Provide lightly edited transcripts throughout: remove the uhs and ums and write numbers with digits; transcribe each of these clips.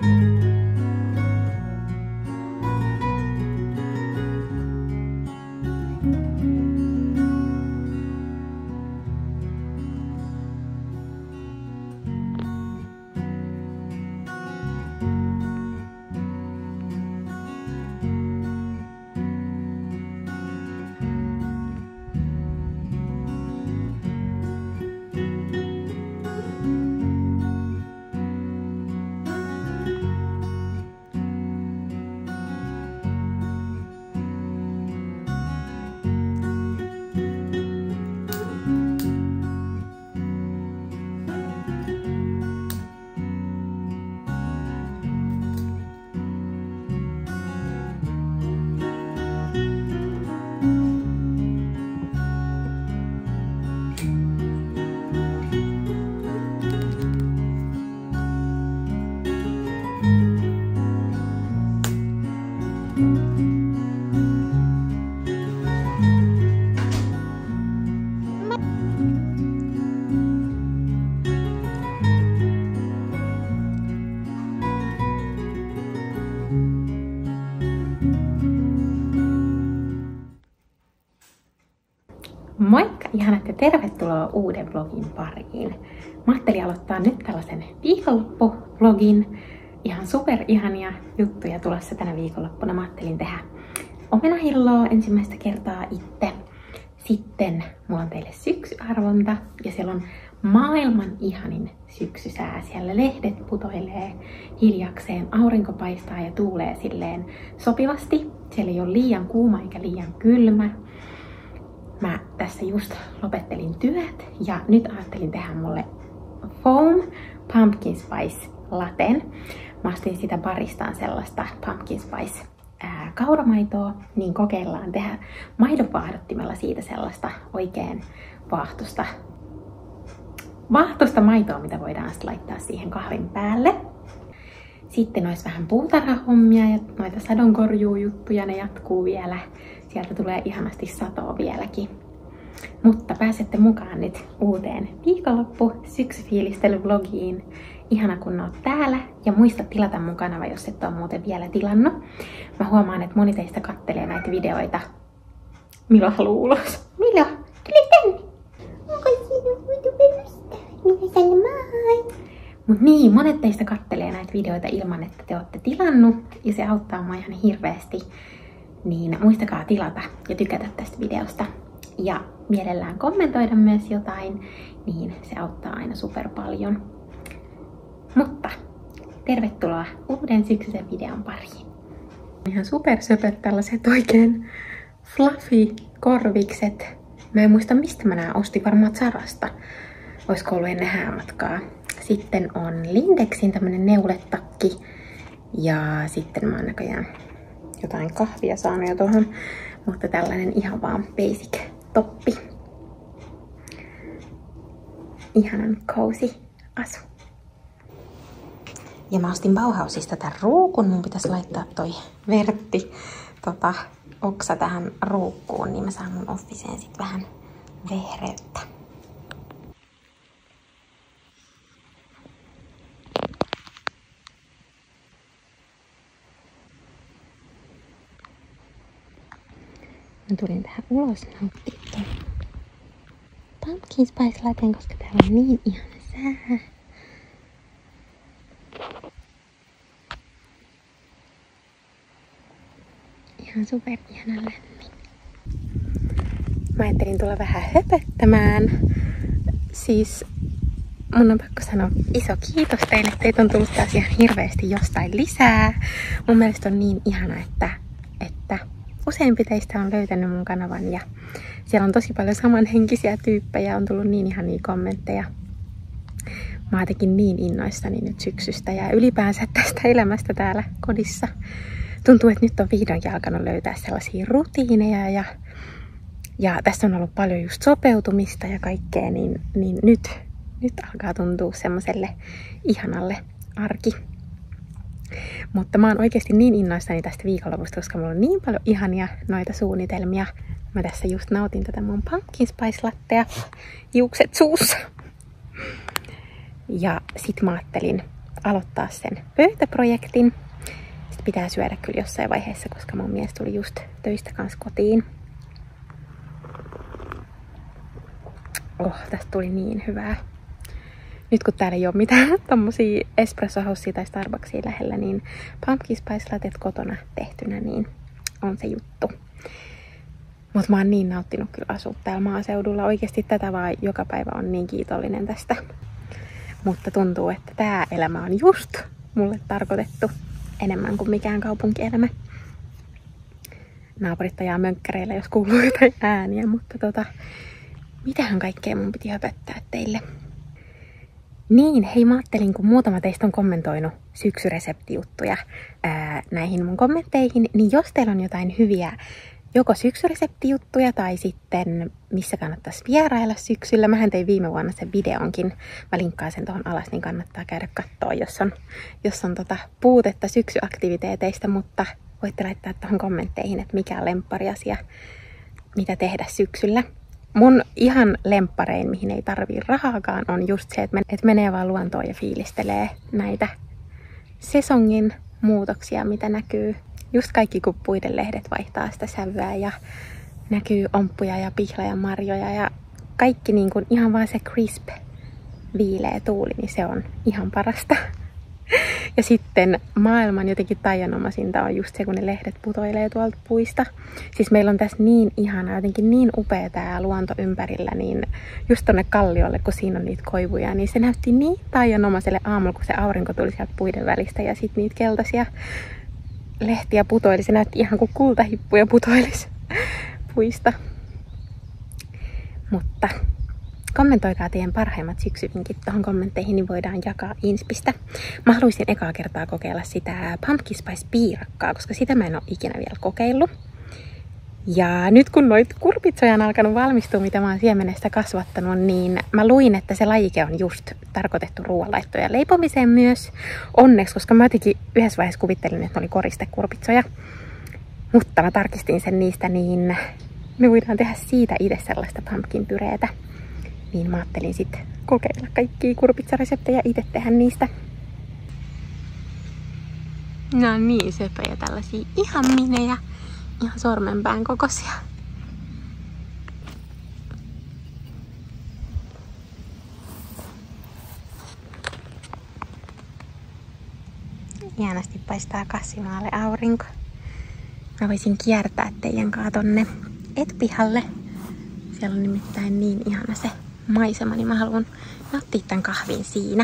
Moikka ihanat ja tervetuloa uuden vlogin pariin. Mä ajattelin aloittaa nyt tällaisen viikonloppu-vlogin. Ihan super ihania juttuja tulossa tänä viikonloppuna. Mä ajattelin tehdä omenahilloa ensimmäistä kertaa itse. Sitten mulla on teille syksyarvonta ja siellä on maailman ihanin syksysää. Siellä lehdet putoilee hiljakseen, aurinko paistaa ja tuulee silleen sopivasti. Siellä ei ole liian kuuma eikä liian kylmä. Mä tässä just lopettelin työt ja nyt ajattelin tehdä mulle foam pumpkin spice laten. Mä ostin sitä baristaan sellaista pumpkin spice kauramaitoa, niin kokeillaan tehdä maidonvaahdottimella siitä sellaista oikein vaahtosta maitoa, mitä voidaan sitten laittaa siihen kahvin päälle. Sitten olisi vähän puutarhahommia ja noita sadonkorjuujuttuja, ne jatkuu vielä. Sieltä tulee ihanasti satoa vieläkin. Mutta pääsette mukaan nyt uuteen viikonloppu-syksyfiilistelyvlogiin. Ihana kun oot täällä ja muista tilata mun kanava, jos et ole muuten vielä tilannut. Mä huomaan, että moni teistä kattelee näitä videoita. Milo haluu ulos. Milo, tuli tänne. Onko sinun YouTubesta? Minä sanon moi. Mut niin, monet teistä kattelee näitä videoita ilman, että te olette tilannut. Ja se auttaa mua ihan hirveästi. Niin muistakaa tilata ja tykätä tästä videosta. Ja mielellään kommentoida myös jotain, niin se auttaa aina super paljon. Mutta tervetuloa uuden syksyisen videon pariin. Ihan supersöpöt tällaiset oikein fluffy korvikset. Mä en muista mistä mä nää ostin, varmaan Zarasta. Oisko ollut ennen häämatkaa. Sitten on Lindexin tämmönen neuletakki. Ja sitten mä oon näköjään jotain kahvia saanut jo tuohon. Mutta tällainen ihan vaan basic toppi. Ihanan cozy asu. Ja mä ostin Bauhausista tän ruukun. Mun pitäisi laittaa toi vertti oksa tähän ruukkuun, niin mä saan mun officeen sit vähän vehreyttä. Mä tulin tähän ulos nauttimaan pumpkin spice laten, koska täällä on niin ihana sää. Ihan super ihana lämmin. Mä ajattelin tulla vähän höpöttämään. Siis mun on pakko sanoa iso kiitos teille. Teitä on tullut taas ihan hirveästi jostain lisää. Mun mielestä on niin ihana, että useampi teistä on löytänyt mun kanavan ja siellä on tosi paljon samanhenkisiä tyyppejä. On tullut niin ihania kommentteja. Mä oon jotenkin niin innoissani nyt syksystä ja ylipäänsä tästä elämästä täällä kodissa. Tuntuu, että nyt on vihdoinkin alkanut löytää sellaisia rutiineja ja tässä on ollut paljon just sopeutumista ja kaikkea, niin nyt alkaa tuntua semmoselle ihanalle arki. Mutta mä oon oikeasti niin innoissani tästä viikonlopusta, koska mulla on niin paljon ihania noita suunnitelmia. Mä tässä just nautin tätä mun pumpkin spice lattea, hiukset suussa. Ja sit mä ajattelin aloittaa sen pöytäprojektin. Sitten pitää syödä kyllä jossain vaiheessa, koska mun mies tuli just töistä kanssa kotiin. Tästä tuli niin hyvää. Nyt kun täällä ei ole mitään tommosia espressohoussia tai Starbucksia lähellä, niin pumpkin spice latet kotona tehtynä, niin on se juttu. Mut mä oon niin nauttinut kyllä asua täällä maaseudulla. Oikeesti tätä vaan joka päivä on niin kiitollinen tästä. Mutta tuntuu, että tää elämä on just mulle tarkoitettu enemmän kuin mikään kaupunkielämä. Naapurit ajaa mönkkäreillä, jos kuuluu jotain ääniä, mutta mitähän kaikkea mun piti höpöttää teille. Niin, hei, mä ajattelin, kun muutama teistä on kommentoinut syksyreseptijuttuja näihin mun kommentteihin, niin jos teillä on jotain hyviä joko syksyreseptijuttuja tai sitten missä kannattaisi vierailla syksyllä. Mähän tein viime vuonna sen videonkin. Mä linkkaan sen tuohon alas, niin kannattaa käydä katsoa, jos on puutetta syksyaktiviteeteista, mutta voitte laittaa tuohon kommentteihin, että mikä on lemppariasia, mitä tehdä syksyllä. Mun ihan lempparein, mihin ei tarvii rahaakaan, on just se, että menee vaan luontoon ja fiilistelee näitä sesongin muutoksia, mitä näkyy. Just kaikki, kun puiden lehdet vaihtaa sitä sävyä ja näkyy omppuja ja pihla ja marjoja ja kaikki niin kuin ihan vaan se crisp, viileä tuuli, niin se on ihan parasta. Ja sitten maailman jotenkin taianomaisinta on just se, kun ne lehdet putoilee tuolta puista. Siis meillä on tässä niin ihana, jotenkin niin upea tää luonto ympärillä, niin just tonne kalliolle, kun siinä on niitä koivuja, niin se näytti niin taianomaiselle aamulla, kun se aurinko tuli sieltä puiden välistä ja sitten niitä keltaisia lehtiä putoili. Se näytti ihan kuin kultahippuja putoilisi puista. Mutta kommentoikaa teidän parhaimmat syksyvinkit tuohon kommentteihin, niin voidaan jakaa inspistä. Mä haluaisin ekaa kertaa kokeilla sitä pumpkin spice piirakkaa, koska sitä mä en ole ikinä vielä kokeillut. Ja nyt kun noit kurpitsoja on alkanut valmistua, mitä mä oon siemenestä kasvattanut, niin mä luin, että se lajike on just tarkoitettu ruoanlaittoon ja leipomiseen myös. Onneksi, koska mä jotenkin yhdessä vaiheessa kuvittelin, että ne oli koristekurpitsoja. Mutta mä tarkistin sen niistä, niin me voidaan tehdä siitä itse sellaista pumpkin pyreetä. Niin mä ajattelin sitten kokeilla kaikkia kurpitsareseptejä itse tehdä niistä. Nämä on niin söpöjä tällaisia ihan minejä. Ihan sormenpään kokoisia. Ihanasti paistaa Kassimaalle aurinko. Mä voisin kiertää teidän kaa tonne etpihalle. Siellä on nimittäin niin ihana se maisema, niin mä haluan nauttia tän kahvin siinä.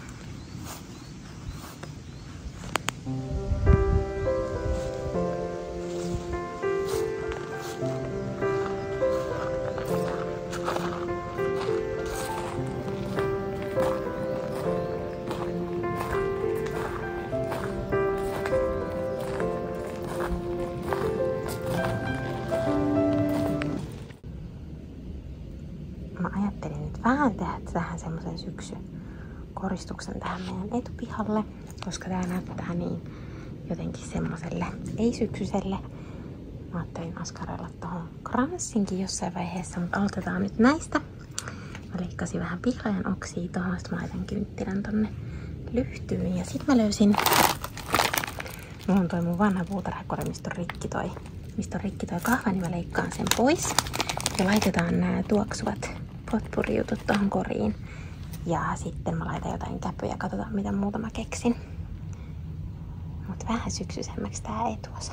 Mä ajattelin nyt vähän tehdä tähän semmoisen syksykoristuksen tähän meidän etupihalle, koska tää näyttää niin jotenkin semmoselle ei-syksyselle. Mä ajattelin askaroilla tohon kranssinkin jossain vaiheessa, mutta aloitetaan nyt näistä. Mä leikkasin vähän pihlajan oksia tohon, sit mä laitan kynttilän tonne lyhtyyn. Ja sit mä löysin, mulla on toi mun vanha puutarhakori, mistä on rikki toi kahva, niin mä leikkaan sen pois. Ja laitetaan nämä tuoksuvat potpurri-jutut tohon koriin. Ja sitten mä laitan jotain käpyjä, katsotaan mitä muuta mä keksin. Mut vähän syksyisemmäksi tää etuosa.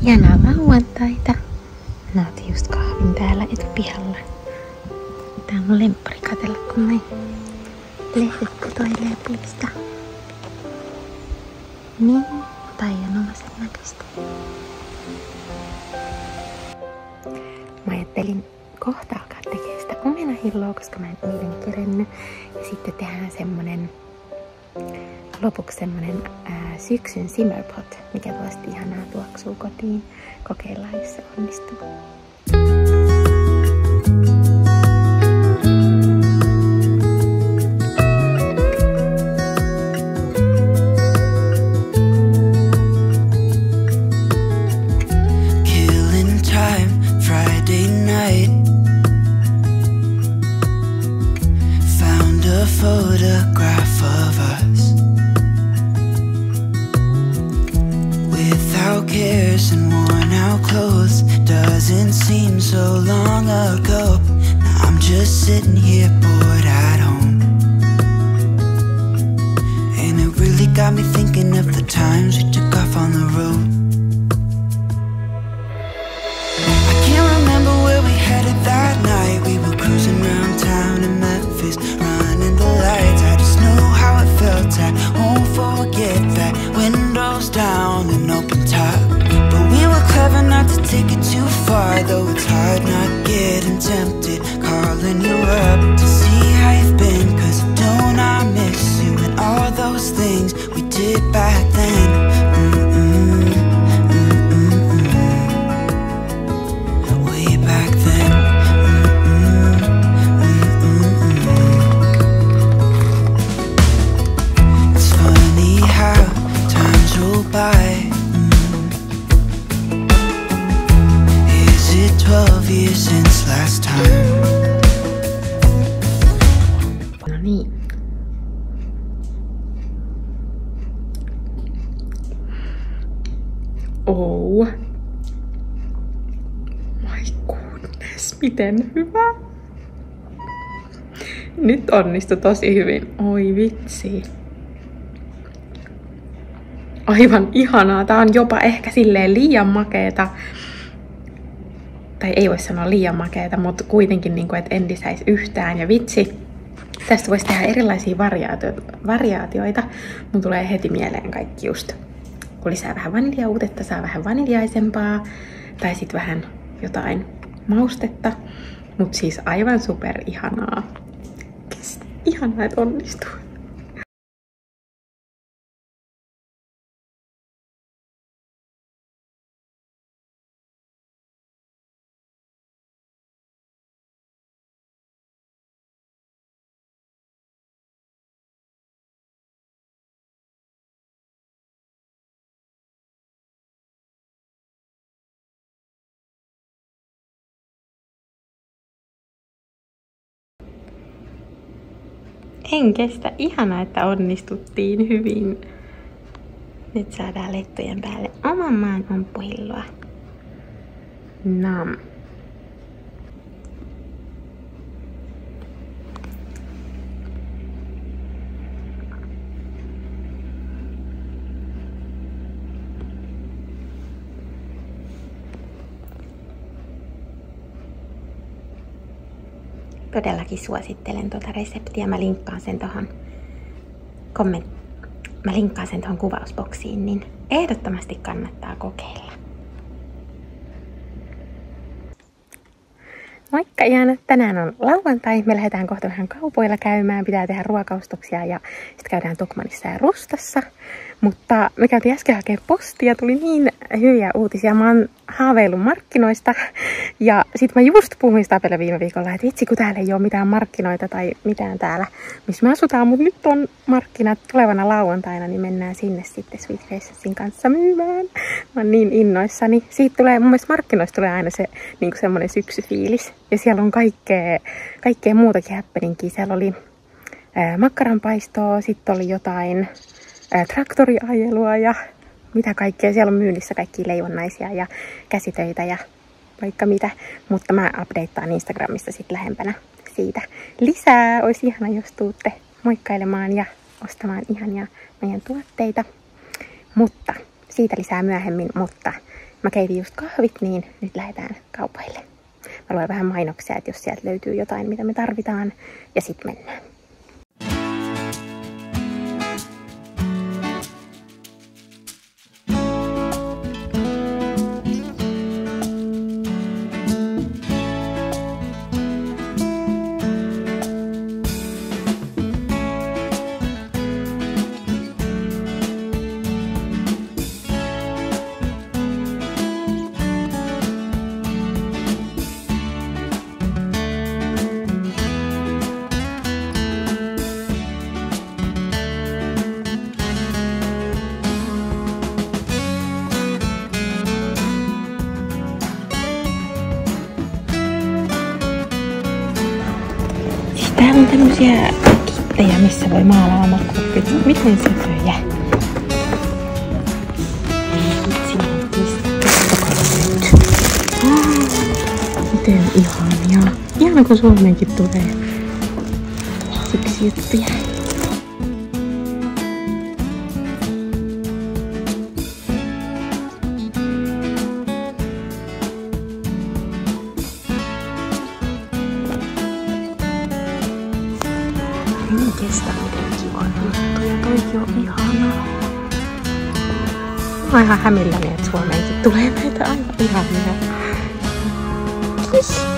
Ihanaa lauantaita. Nautin just kahvin täällä etupihalla. Tää on lemppari katsella, kun ne lehdet putoilee puista. Niin, taianomaisen näköistä. Mä ajattelin kohta alkaa tekee sitä omenahilloa, koska mä en eilen kerennyt. Ja sitten tehdään semmonen lopuksi semmonen syksyn simmerpot, mikä tuosti ihanaa tuoksuu kotiin. Kokeillaan, jos se onnistuu. Photograph of us without cares and worn out clothes. Doesn't seem so long ago. Now I'm just sitting here bored at home, and it really got me thinking of the times we took off on the road. I can't remember where we headed that night. We were cruising around town in Memphis, running the lights. I just know how it felt. I won't forget that. Windows down and open top, but we were clever not to take it too far. Though it's hard not getting tempted, calling you up to see how you've been. Cause don't I miss you and all those things we did back then. Way back then. It's funny how times roll by. Is it 12 years since last time? No niin. Oh. My goodness, miten hyvä. Nyt onnistui tosi hyvin. Oi vitsi. Aivan ihanaa. Tää on jopa ehkä silleen liian makeeta. Tai ei voi sanoa liian makeeta, mutta kuitenkin niin kuin, että en lisäisi yhtään. Ja vitsi, tästä voisi tehdä erilaisia variaatioita. Mun tulee heti mieleen kaikki just. Kun lisää vähän vaniljauutetta, saa vähän vaniljaisempaa. Tai sit vähän jotain maustetta. Mut siis aivan super ihanaa. Ihanaa, että onnistuu. En kestä. Ihanaa, että onnistuttiin hyvin. Nyt saadaan lettujen päälle oman maan omppuhilloa. Nam. Todellakin suosittelen tuota reseptiä. Mä linkkaan sen tuohon kuvausboksiin, niin ehdottomasti kannattaa kokeilla. Moikka ihanat! Tänään on lauantai. Me lähdetään kohta vähän kaupoilla käymään. Pitää tehdä ruokaostoksia ja sitten käydään Tokmanissa ja Rustassa. Mutta me käytiin äsken hakemaan postia. Tuli niin hyviä uutisia. Mä oon haaveillut markkinoista. Ja sit mä just puhuin sitä viime viikolla, että vitsi kun täällä ei ole mitään markkinoita tai mitään täällä, missä me asutaan. Mutta nyt on markkinat tulevana lauantaina, niin mennään sinne sitten Sweet Gracesin kanssa myymään. Mä oon niin innoissani. Siitä tulee, mun mielestä markkinoista tulee aina se niin semmonen syksyfiilis. Ja siellä on kaikkea muutakin happeningia. Siellä oli makkaranpaistoa, sitten oli jotain traktoriajelua ja mitä kaikkea. Siellä on myynnissä kaikkia leivonnaisia ja käsitöitä ja vaikka mitä. Mutta mä updatetaan Instagramissa sitten lähempänä siitä lisää. Olisi ihana, jos tuutte moikkailemaan ja ostamaan ihania meidän tuotteita. Mutta siitä lisää myöhemmin. Mutta Mä keitin just kahvit, niin nyt lähdetään kaupaille. Mä luen vähän mainoksia, että jos sieltä löytyy jotain, mitä me tarvitaan, ja sit mennään. Täällä on tämmösiä kittejä, missä voi maalaa omat kuppit. Miten söpöjä? Miten ihania. Ihana kun Suomeenkin tulee siksi juttuja. En kestä miten kiva juttuja. Toikin on ihanaa. Mä oon ihan hämilläni, että Suomeenkin tulee näitä aivan ihania. Kiitos.